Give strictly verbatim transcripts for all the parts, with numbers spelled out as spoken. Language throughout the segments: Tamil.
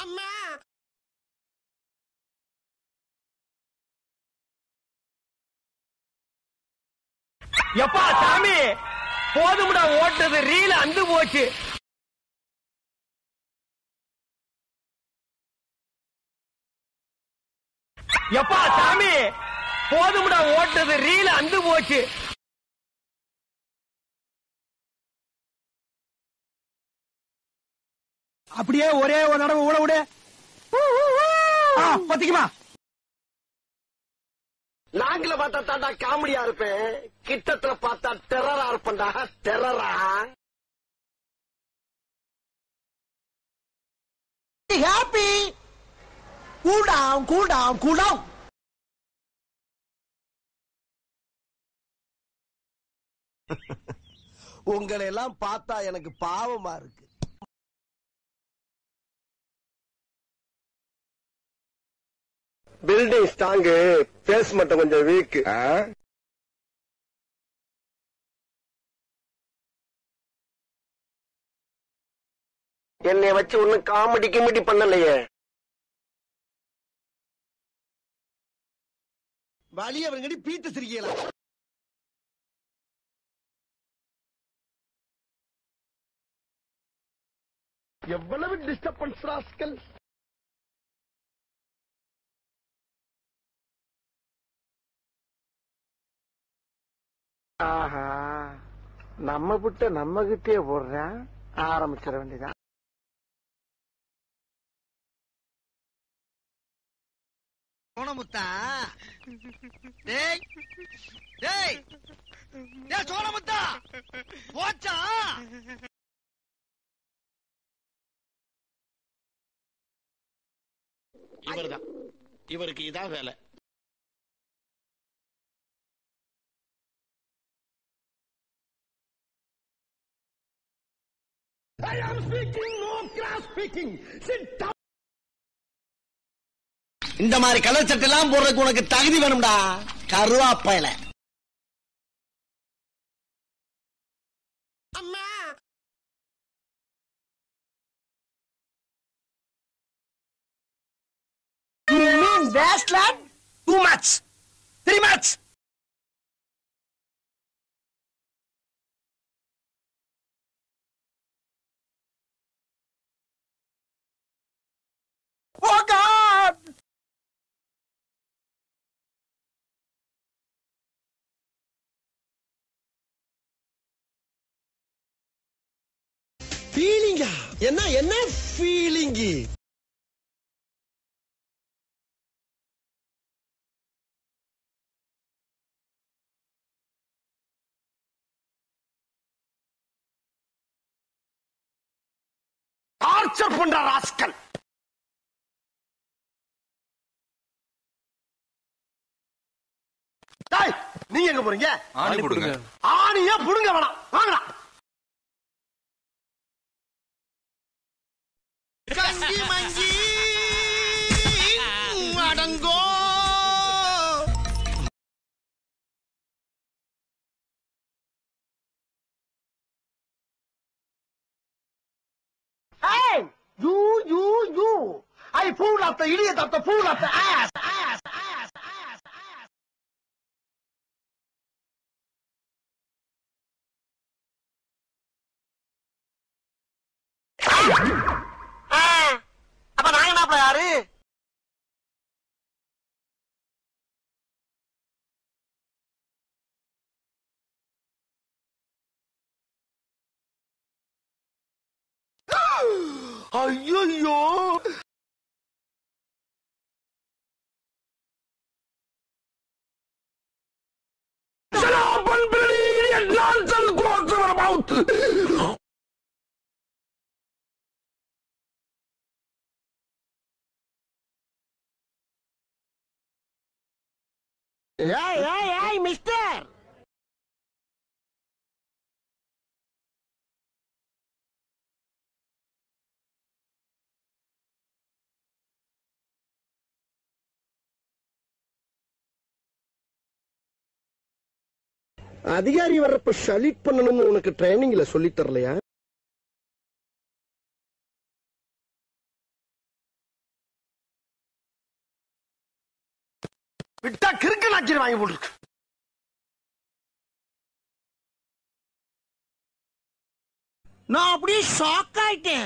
எப்பா சாமி போதும்டா ஓட்டுறது ரீல் அந்து போச்சு. எப்பா சாமி போதும்டா ஓட்டுறது ரீல் அந்து போச்சு. அப்படியே ஒரே ஒரு தடவை ஊட விடு. பத்திக்குமா நாங்கள பார்த்தா தாண்டா காமெடியா இருப்பேன், கிட்டத்துல பார்த்தா டெரரா இருப்பேன்டா. டெரரா happy cool down cool down cool down. உங்களை எல்லாம் பார்த்தா எனக்கு பாவமா இருக்கு. பில்டிங் ஸ்ட்ராங்கு, பேஸ் மட்டும் கொஞ்சம் வீக். என்னை வச்சு ஒன்னும் காமெடி கிமெடி பண்ணலையே. வழி அவங்கடி பீத்த சிரிக்கலாம். எவ்வளவு டிஸ்டர்பன்ஸ் ராஸ்கல். ஆஹா, நம்ம புட்ட நம்ம கிட்டே போடுறேன். ஆரம்பிச்சிட வேண்டியதான். சோனமுத்தா டேய் டேய் டேய் சோனமுத்தா போச்சா. இவர்தான், இவருக்கு இதான் வேலை. I am speaking, no class speaking. Sit down. இந்த மாதிரி கலர் சட்டை எல்லாம் போடுறதுக்கு உனக்கு தகுதி வேணும்டா கருவாப்பையில. அம்மா You mean wasteland? Too much. Three much. Oh God! ஃபீலிங்கா? என்ன என்ன ஃபீலிங்? டார்ச்சர் பண்ற ராஸ்கல். நீங்க எங்க போறீங்க? ஆணி புடுங்க. ஆணியா புடுங்க வேணாம், வாங்கடா. கஞ்சி மஞ்சி அடங்கோ. Hey, you, you, you. I fool of the idiot of the fool of the ass, ass, ass, ass, ass. அப்ப நான் என்ன யாரு? ஐயோ, Hey, hey, hey, mister! அதிகாரி வர்றப்ப ஷலிட் பண்ணணும்னு உனக்கு ட்ரைனிங்ல சொல்லி தரலையா? விட்டா கிறுக்கு நாச்சி வாங்கி போட்டுருக்கு. நான் அப்படியே ஷாக் ஆயிட்டேன்.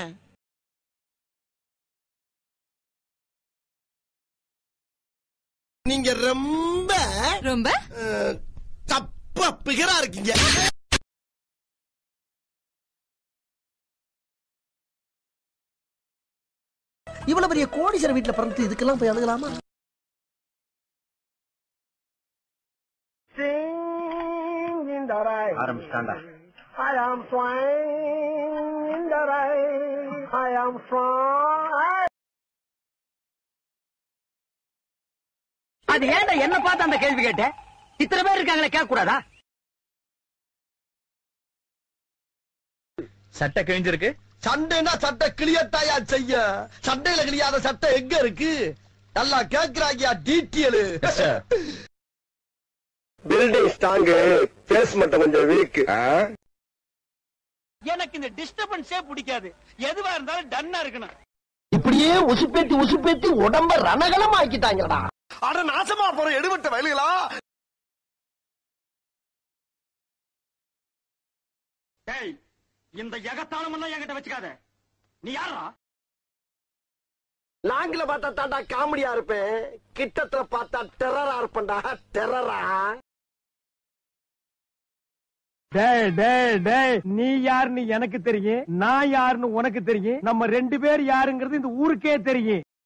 நீங்க ரொம்ப ரொம்ப தப்பா பிகரா இருக்கீங்க. இவ்வளவு பெரிய கோடீஸ்வரர் வீட்டுல பிறந்து இதுக்கெல்லாம் போய் அழுகலாமா? ஆரம்பிச்சாண்டா. I am flying in the rain. I am flying. அது ஏன்டா என்ன பார்த்து அந்த கேள்வி கேட்ட? இத்தனை பேர் இருக்காங்களே, கேட்க கூடாதா? சட்டை கிழிஞ்சிருக்கு. சண்டைனா சட்டை கிளியத்தாயா செய்ய. சண்டையில கிளியாத சட்டை எங்க இருக்கு? நல்லா கேக்குறாங்க டீட்டெயில். பில்டிங் ஸ்ட்ராங், பேஸ்மெண்ட் கொஞ்சம் வீக். எனக்கு இந்த டிஸ்டர்பன்ஸே பிடிக்காது. எதுவா இருந்தாலும் டன்னா இருக்கணும். இப்படியே உசுப்பேத்தி உசுப்பேத்தி உடம்ப ரணகலம் ஆக்கிட்டாங்கடா. அட நாசமா போற எடுபட்ட வயலுகளா. டேய், இந்த எகத்தாளம் எல்லாம் என்கிட்ட வச்சுக்காத. நீ யாரா? லாங்கில பார்த்தா தாண்டா காமெடியா இருப்பேன், கிட்டத்துல பார்த்தா டெரரா இருப்பேன்டா. டெரரா. டேய் டேய் டேய், நீ யாருன்னு எனக்கு தெரியும், நான் யாருன்னு உனக்கு தெரியும், நம்ம ரெண்டு பேர் யாருங்கிறது இந்த ஊருக்கே தெரியும்.